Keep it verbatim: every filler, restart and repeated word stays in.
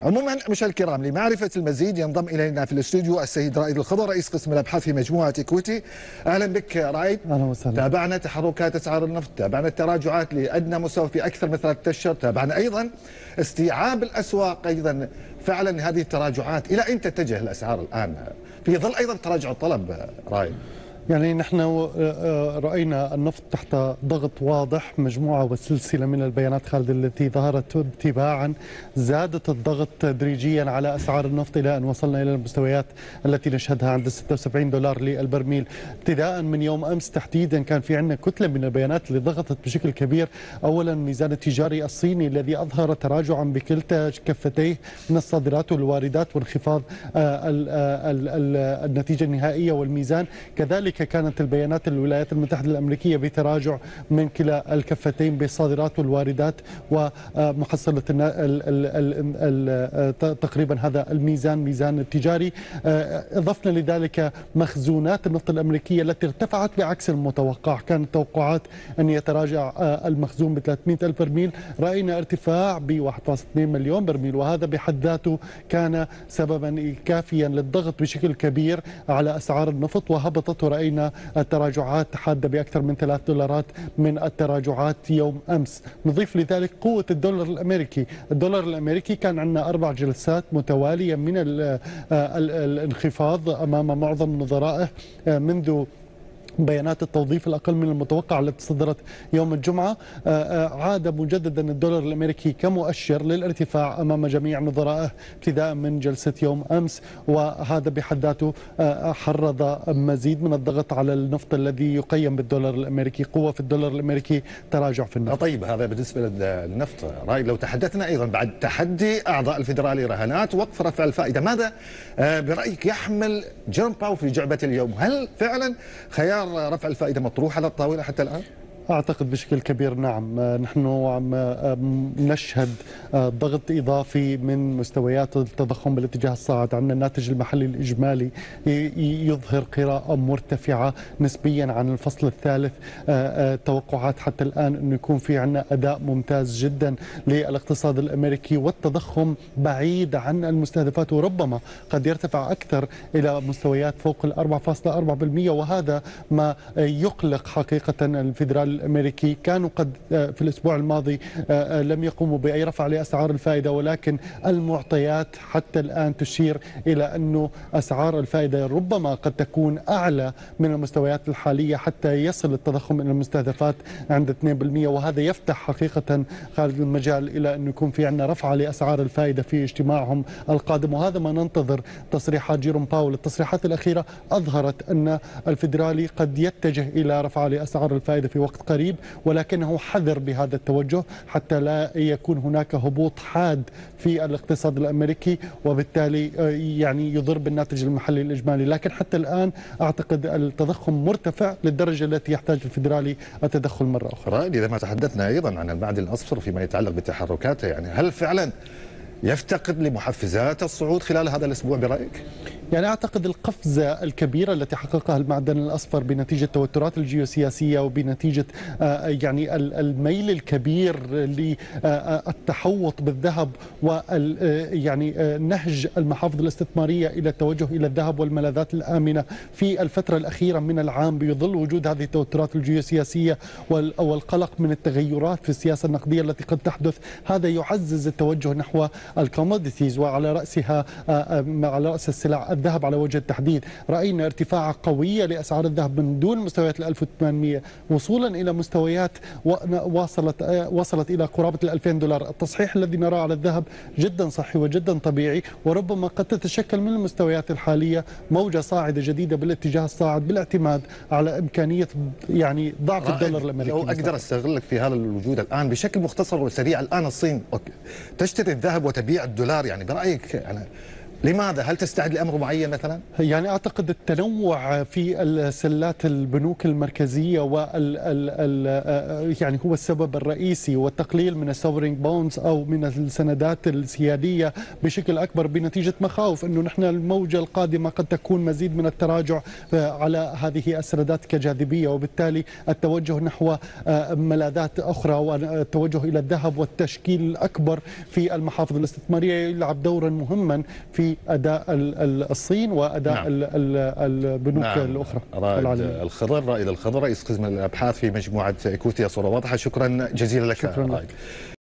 عموما مشاهدينا الكرام، لمعرفة المزيد ينضم إلينا في الاستوديو السيد رائد الخضر، رئيس قسم الأبحاث في مجموعة إكويتي. أهلا بك رائد. أهلا وسهلا. تابعنا تحركات أسعار النفط، تابعنا التراجعات لأدنى مستوى في أكثر من ثلاثة أشهر، تابعنا أيضا استيعاب الأسواق أيضا. فعلا هذه التراجعات إلى أين تتجه الأسعار الآن في ظل أيضا تراجع الطلب رائد؟ يعني نحن رأينا النفط تحت ضغط واضح، مجموعة وسلسلة من البيانات خالد التي ظهرت تباعا زادت الضغط تدريجيا على أسعار النفط إلى أن وصلنا إلى المستويات التي نشهدها عند ستة وسبعين دولار للبرميل. ابتداء من يوم أمس تحديدا كان في عندنا كتلة من البيانات اللي ضغطت بشكل كبير. أولا الميزان التجاري الصيني الذي أظهر تراجعا بكلتا كفتيه من الصادرات والواردات وانخفاض النتيجة النهائية والميزان. كذلك كانت البيانات الولايات المتحدة الأمريكية بتراجع من كلا الكفتين بالصادرات والواردات ومحصلة تقريبا هذا الميزان ميزان التجاري. أضفنا لذلك مخزونات النفط الأمريكية التي ارتفعت بعكس المتوقع، كانت توقعات أن يتراجع المخزون ب ثلاثمئة ألف برميل، رأينا ارتفاع ب واحد فاصلة اثنين مليون برميل، وهذا بحد ذاته كان سببا كافيا للضغط بشكل كبير على أسعار النفط، وهبطت ورأينا التراجعات حادة بأكثر من ثلاث دولارات من التراجعات يوم أمس. نضيف لذلك قوة الدولار الأمريكي. الدولار الأمريكي كان عندنا أربع جلسات متوالية من الانخفاض أمام معظم نظرائه منذ بيانات التوظيف الأقل من المتوقع التي صدرت يوم الجمعة. عاد مجددا الدولار الأمريكي كمؤشر للارتفاع أمام جميع نظرائه ابتداء من جلسة يوم أمس، وهذا بحد ذاته حرض مزيد من الضغط على النفط الذي يقيم بالدولار الأمريكي. قوة في الدولار الأمريكي، تراجع في النفط. طيب هذا بالنسبة للنفط. رأي لو تحدثنا أيضا بعد تحدي أعضاء الفيدرالي رهانات وقف رفع الفائدة، ماذا برأيك يحمل جيروم باول في جعبة اليوم؟ هل فعلا خيار رفع الفائدة مطروح على الطاولة حتى الآن؟ أعتقد بشكل كبير نعم. نحن عم نشهد ضغط إضافي من مستويات التضخم بالاتجاه الصاعد. عندنا الناتج المحلي الإجمالي يظهر قراءة مرتفعة نسبيا عن الفصل الثالث. توقعات حتى الآن أنه يكون في عندنا أداء ممتاز جدا للاقتصاد الأمريكي، والتضخم بعيد عن المستهدفات وربما قد يرتفع أكثر إلى مستويات فوق ال أربعة فاصلة أربعة بالمئة، وهذا ما يقلق حقيقة الفيدرالي الأمريكي. كانوا قد في الأسبوع الماضي لم يقوموا بأي رفع لأسعار الفائدة، ولكن المعطيات حتى الآن تشير إلى أنه أسعار الفائدة ربما قد تكون أعلى من المستويات الحالية حتى يصل التضخم إلى المستهدفات عند اثنين بالمئة، وهذا يفتح حقيقة خارج المجال إلى أن يكون في عندنا رفع لأسعار الفائدة في اجتماعهم القادم، وهذا ما ننتظر تصريحات جيروم باول. التصريحات الأخيرة أظهرت أن الفيدرالي قد يتجه إلى رفع لأسعار الفائدة في وقت قريب، ولكنه حذر بهذا التوجه حتى لا يكون هناك هبوط حاد في الاقتصاد الأمريكي، وبالتالي يعني يضر بالناتج المحلي الإجمالي. لكن حتى الآن أعتقد التضخم مرتفع للدرجة التي يحتاج الفيدرالي التدخل مرة أخرى. رائد، إذا ما تحدثنا أيضا عن المعدن الأصفر فيما يتعلق بتحركاته، يعني هل فعلا يفتقد لمحفزات الصعود خلال هذا الأسبوع برأيك؟ يعني أعتقد القفزة الكبيرة التي حققها المعدن الأصفر بنتيجة التوترات الجيوسياسية وبنتيجة يعني الميل الكبير للتحوط بالذهب ويعني نهج المحافظ الاستثمارية إلى التوجه إلى الذهب والملاذات الآمنة في الفترة الأخيرة من العام، بيظل وجود هذه التوترات الجيوسياسية والقلق من التغيرات في السياسة النقدية التي قد تحدث. هذا يعزز التوجه نحو الكوموديتيز وعلى رأسها على رأس السلع الذهب على وجه التحديد. رأينا ارتفاع قوية لأسعار الذهب من دون مستويات ال ألف وثمانمئة وصولا إلى مستويات وصلت وصلت إلى قرابة ال ألفين دولار. التصحيح الذي نراه على الذهب جدا صحي وجدا طبيعي، وربما قد تتشكل من المستويات الحالية موجة صاعدة جديدة بالاتجاه الصاعد بالاعتماد على إمكانية يعني ضعف الدولار الأمريكي. لو أقدر أستغلك في هذا الوجود الآن بشكل مختصر وسريع، الآن الصين تشتري الذهب وتبيع الدولار، يعني برأيك يعني لماذا؟ هل تستعد لأمر معين مثلا؟ يعني أعتقد التنوع في السلات البنوك المركزية وال ال يعني هو السبب الرئيسي، والتقليل من السوفرينج بونز أو من السندات السيادية بشكل أكبر بنتيجة مخاوف أنه نحن الموجة القادمة قد تكون مزيد من التراجع على هذه السندات كجاذبية، وبالتالي التوجه نحو ملاذات أخرى والتوجه إلى الذهب والتشكيل الأكبر في المحافظ الاستثمارية يلعب دورا مهما في أداء الصين وأداء نعم. البنوك نعم. الأخرى. رائد الخضر، رائد الخضر رئيس قسم الأبحاث في مجموعة إيكوتيا، صورة واضحة. شكرا جزيلا لك. شكرا لك.